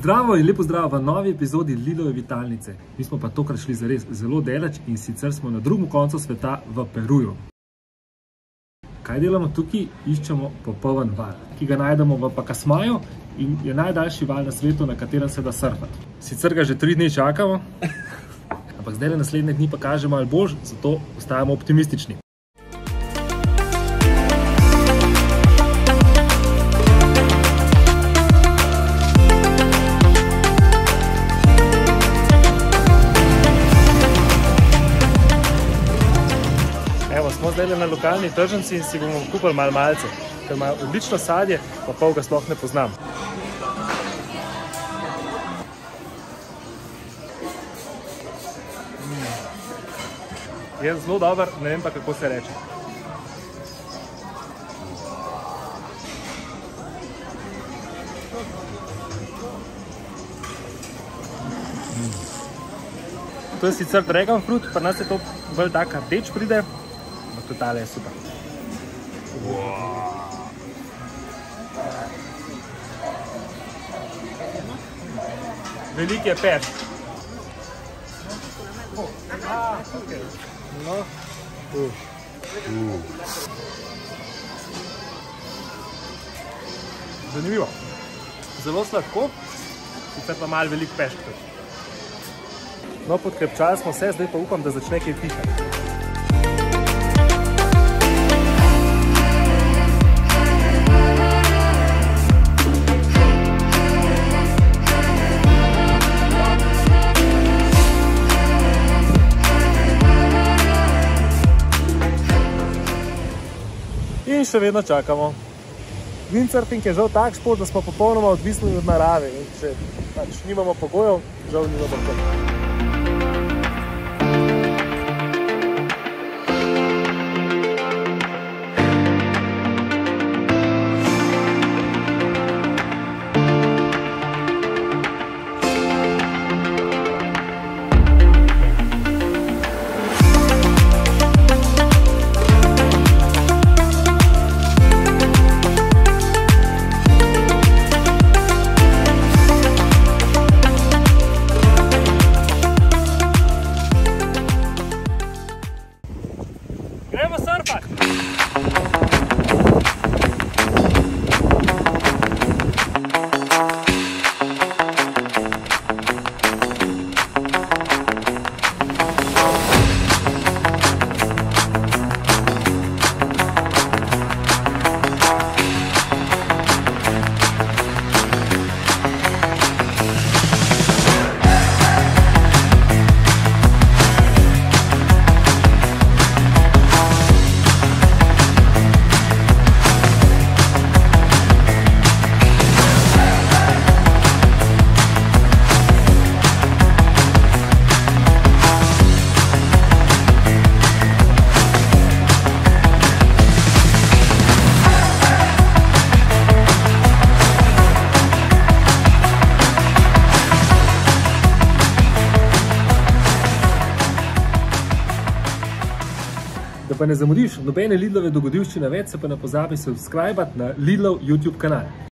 Zdravo in lepo zdrav v novi epizodi Lidlove Vitalnice. Mi smo pa tokrat šli zares zelo daleč in sicer smo na drugem koncu sveta v Peruju. Kaj delamo tukaj? Iščemo popoln val, ki ga najdemo v Pacasmayu in je najdaljši val na svetu, na katerem se da surfati. Sicer ga že 3 dni čakamo, ampak zdaj naslednje dni pa kaže malo boljš, zato ostajamo optimistični. Evo, smo zdaj na lokalni tržnici in si bomo kupili malo malce, ker ima odlično sadje, pa pol ga sploh ne poznam. Je zelo dober, ne vem pa kako se reče. To je sicer dragon fruit, pa nas je to bolj tak rdeč pride, ampak totale je super. Velik je pešk. No. Zanimivo. Zelo sladko, sicer pa malo velik pešk. No, podkrepčali smo se, zdaj pa upam, da začne kaj pihati. In še vedno čakamo. Windsurfing je žal tak šport, da smo popolnoma odvisni od narave. In če pač nimamo pogojev, žal nimamo kaj. Gremo surfati! Da pa ne zamudiš nobene Lidlove dogodivščine več, se pa ne pozabi subscribati na Lidlov YouTube kanal.